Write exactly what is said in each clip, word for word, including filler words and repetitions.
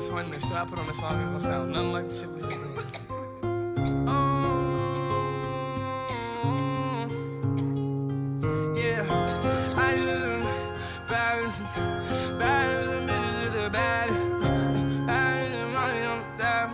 It's funny, the shit I put on the song ain't gonna sound nothing like the shit we just did. Yeah, I just baddest, baddest bitches is the baddest, baddest money on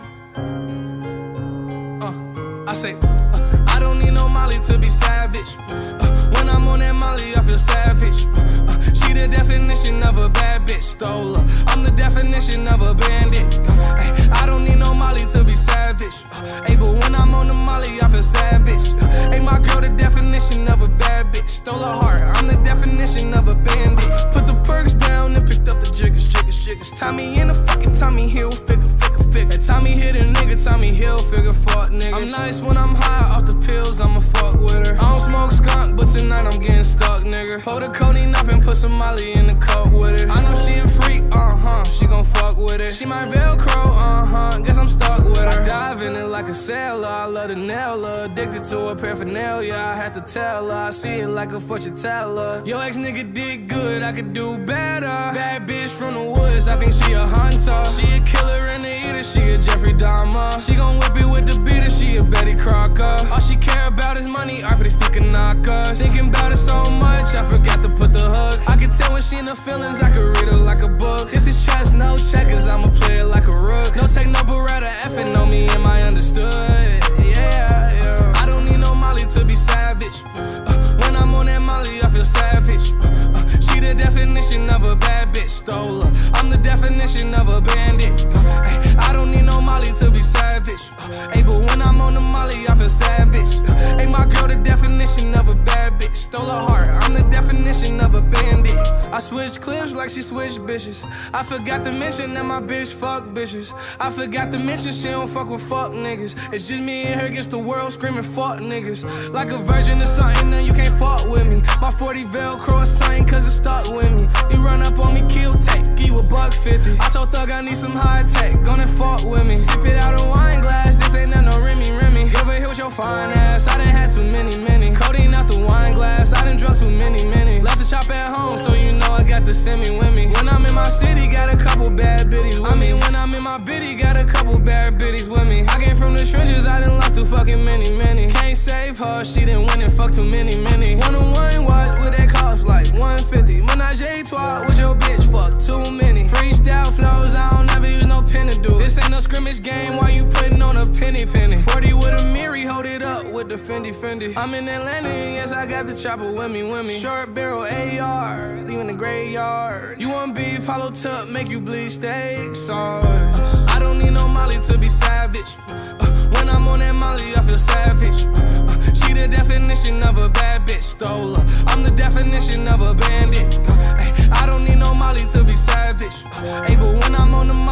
the diamond. Uh, I say, uh, I don't need no Molly to be savage. Uh, when I'm on that Molly, I feel savage. Uh, she the definition of a bad bitch, stole her. I'm the definition of a bandit. Uh, ay, I don't need no Molly to be savage. Uh, ay, but when I'm on the Molly, I feel savage. Uh, ay, my girl, the definition of a bad bitch, stole her heart. I'm the definition of a bandit. Put the perks down and picked up the jiggers, jiggers, jiggers. Tommy in the fucking Tommy Hill, figure, figure, figure. Tommy hit a nigga, Tommy Hill, figure, fuck niggas. I'm nice when I'm high off the pills, I'ma fuck with her. I don't smoke skunk, but tonight I'm getting stuck, nigga. Hold the codeine up and put some Molly in the cup with her. I know she a freak, uh-huh, she gon' fuck with it. She my Velcro, uh-huh, guess I'm stuck with her. I dive in it like a sailor, I love to nail her. Addicted to her paraphernalia, I had to tell her. I see it like a fortune teller. Yo ex-nigga did good, I could do better. Bad bitch from the woods, I think she a hunter. She a killer and a eater, she a Jeffrey Dahmer. She gon' whip it with the beater, she a Betty Crocker. All she care about is money, R P D speaker knockers. Thinking about it so much, I forgot to put the hook. I can tell when she in the feelings, I can read her like a book. This is chess, no checkers, I'ma play it like a rook. No take no beretta, effing on me, am I understood? Yeah, yeah. I don't need no Molly to be savage. Uh, when I'm on that Molly, I feel savage. Uh, uh, she the definition of a bad bitch, stole her. I'm the definition of a bandit. Uh, ay, I don't need no Molly to be savage. Uh, ay, but when I'm on the Molly, I feel savage. Uh, ay, my girl, the definition of a bad bitch, stole her heart. I'm the definition of a bandit. I switch clips like she switch bitches. I forgot to mention that my bitch fuck bitches. I forgot to mention she don't fuck with fuck niggas. It's just me and her against the world screaming fuck niggas. Like a virgin or something, then you can't fuck with me. My forty Velcro or something cause it's stuck with me. You run up on me, kill, take, give you a buck fifty. I told Thug I need some high tech, gonna fuck with me. Sip it out a wine glass, this ain't that no Remy Remy. Give her here with your fine ass, I done had too many, many. Codeine out the wine glass, I done drunk too many, many. Left the chop at home, so you know I got the semi with me. When I'm in my city, got a couple bad bitties with me. I mean, when I'm in my bitty, got a couple bad bitties with me. I came from the trenches, I done lost too fucking many, many. Can't save her, she done win and fuck too many, many. One on one, what would that cost? Like one fifty. Menage a trois with your bitch, fuck too many. Freestyle flows, I don't ever use no pen to do. This ain't no scrimmage game, why you putting on a penny penny? forty with a Miri, hold it up with the Fendi Fendi. I'm in Atlanta, yes, I got the chopper with me, with me. Short barrel A R, leaving the graveyard. You want beef, hollow tip, make you bleed steak sauce. I don't need no Molly to be savage. Uh, when I'm on that Molly, I feel savage. Uh, she the definition of a bad bitch, stole her. I'm the definition of a bandit. Uh, ay, I don't need no Molly to be savage. Uh, ay, but when I'm on the Molly,